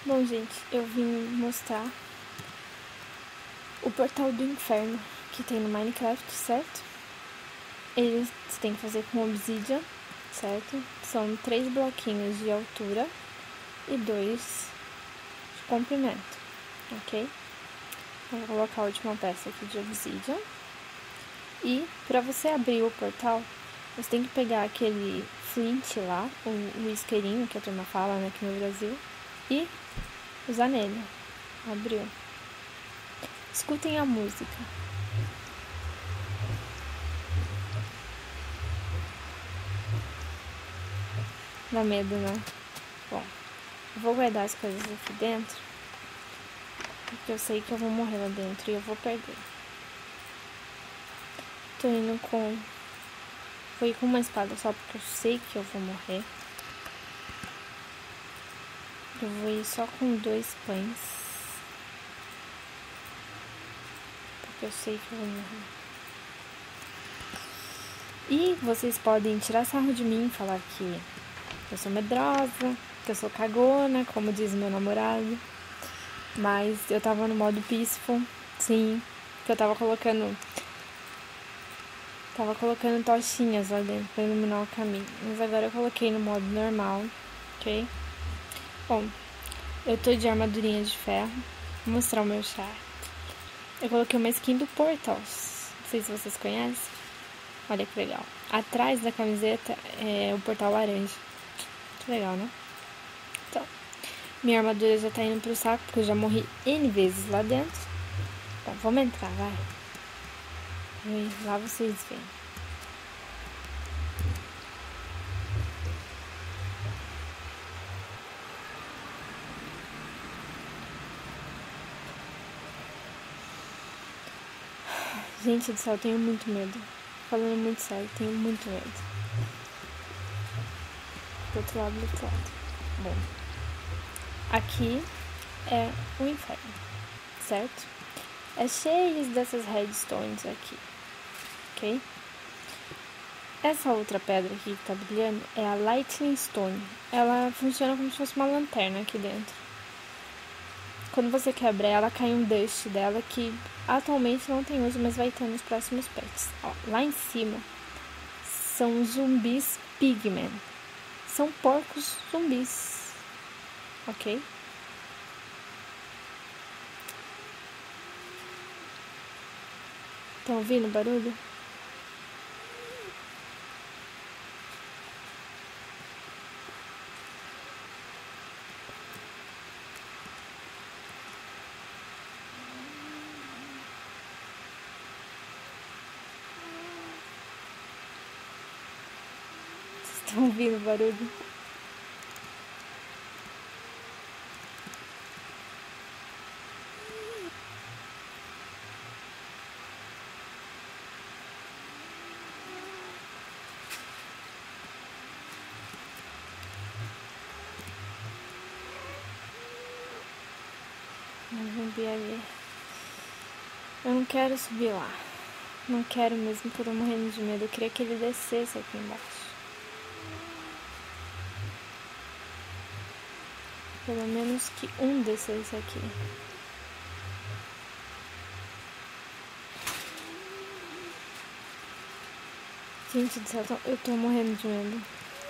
Bom, gente, eu vim mostrar o portal do inferno que tem no Minecraft, certo? Eles têm que fazer com obsidian, certo? São 3 bloquinhos de altura e 2 de comprimento, ok? Vou colocar a última peça aqui de obsidian. E para você abrir o portal, você tem que pegar aquele flint lá, o isqueirinho que a turma fala, né, aqui no Brasil, e usar nele. Abriu. Escutem a música. Dá medo, né? Bom, eu vou guardar as coisas aqui dentro, porque eu sei que eu vou morrer lá dentro e eu vou perder. Tô indo com... Vou ir com uma espada só porque eu sei que eu vou morrer. Eu vou ir só com 2 pães, porque eu sei que eu vou morrer. E vocês podem tirar sarro de mim, falar que eu sou medrosa, que eu sou cagona, como diz meu namorado. Mas eu tava no modo peaceful, sim, que eu tava colocando tochinhas lá dentro pra iluminar o caminho. Mas agora eu coloquei no modo normal, ok? Bom, eu tô de armadurinha de ferro. Vou mostrar o meu char. Eu coloquei uma skin do Portals. Não sei se vocês conhecem. Olha que legal. Atrás da camiseta é o portal laranja. Que legal, né? Então, minha armadura já tá indo pro saco, porque eu já morri N vezes lá dentro. Então, vamos entrar, vai. E lá vocês veem. Gente do céu, eu tenho muito medo. Falando muito sério, tenho muito medo. Do outro lado, do outro lado. Bom, aqui é o inferno, certo? É cheio dessas redstones aqui, ok? Essa outra pedra aqui que tá brilhando é a Lightning Stone. Ela funciona como se fosse uma lanterna aqui dentro. Quando você quebra ela, cai um dust dela que atualmente não tem uso, mas vai ter nos próximos patches. Ó, lá em cima são zumbis pigmen. São porcos zumbis, ok? Estão ouvindo o barulho? Vocês estão ouvindo o barulho? Zumbi ali. Eu não quero subir lá. Não quero mesmo, porque eu tô morrendo de medo. Eu queria que ele descesse aqui embaixo. Pelo menos que um descesse aqui. Gente do céu, eu tô morrendo de medo.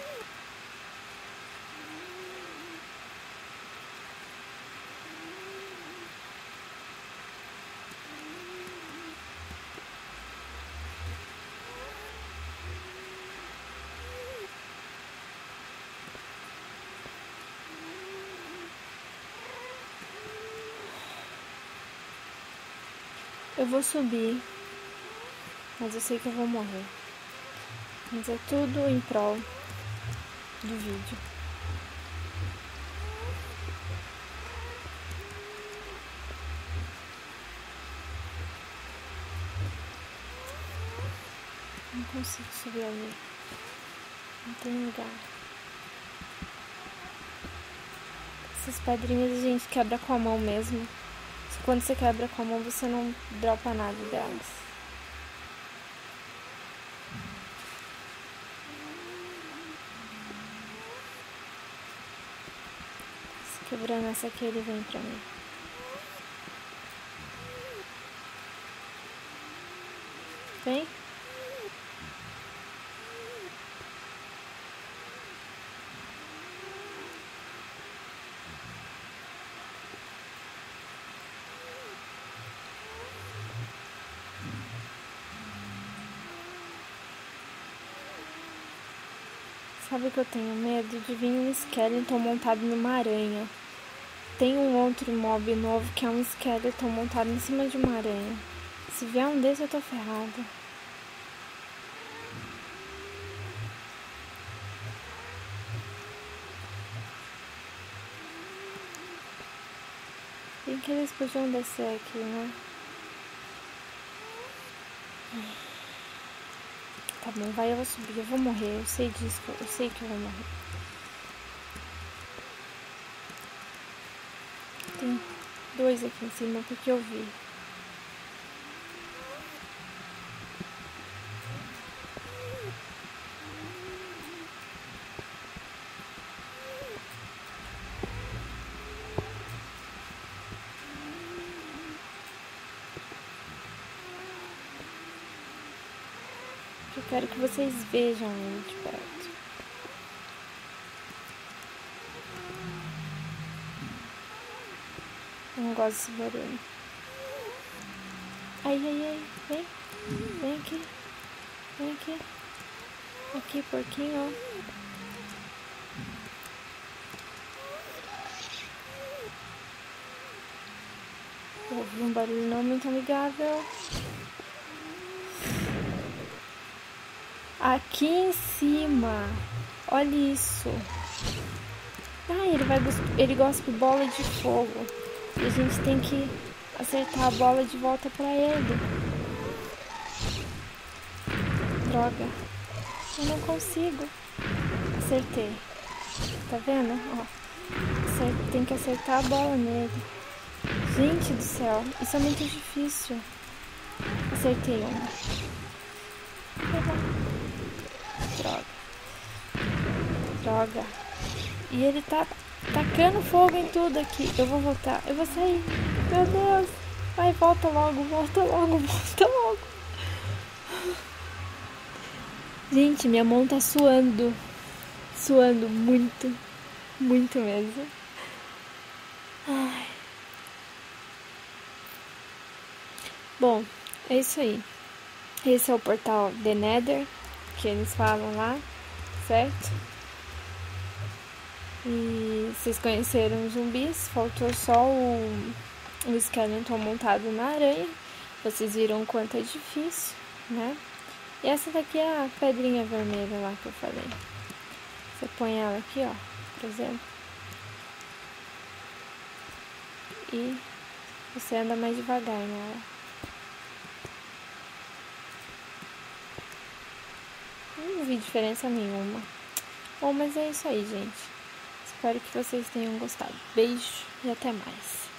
Eu vou subir, mas eu sei que eu vou morrer. Mas é tudo em prol do vídeo. Não consigo subir ali. Não tem lugar. Essas pedrinhas a gente quebra com a mão mesmo. Quando você quebra com a mão, você não dropa nada delas. Quebrando essa aqui, ele vem pra mim. Vem. Sabe que eu tenho medo de vir um Skeleton montado numa aranha. Tem um outro mob novo que é um Skeleton montado em cima de uma aranha. Se vier um desse eu tô ferrada. Bem que eles podiam descer aqui, né? Tá bom, vai, eu vou subir, eu vou morrer, eu sei disso, eu sei que eu vou morrer. Tem 2 aqui em cima porque eu vi. Eu quero que vocês vejam ele de perto. Eu não gosto desse barulho. Ai, ai, ai, vem. Vem aqui. Vem aqui. Aqui, porquinho, ó. Ouvi um barulho não muito amigável. Aqui em cima. Olha isso. Ah, ele gospe bola de fogo. E a gente tem que acertar a bola de volta pra ele. Droga. Eu não consigo. Acertei. Tá vendo? Ó. Tem que acertar a bola nele. Gente do céu. Isso é muito difícil. Acertei uma. Droga. Droga. E ele tá tacando fogo em tudo aqui. Eu vou voltar. Eu vou sair. Meu Deus. Vai, volta logo. Volta logo. Volta logo. Gente, minha mão tá suando. Suando muito. Muito mesmo. Ai. Bom, é isso aí. Esse é o portal The Nether, que eles falam lá, certo? E vocês conheceram os zumbis, faltou só o Skeleton montado na aranha. Vocês viram o quanto é difícil, né? E essa daqui é a pedrinha vermelha lá que eu falei. Você põe ela aqui, ó, por exemplo. E você anda mais devagar nela. Não vi diferença nenhuma. Bom, mas é isso aí, gente. Espero que vocês tenham gostado. Beijo e até mais.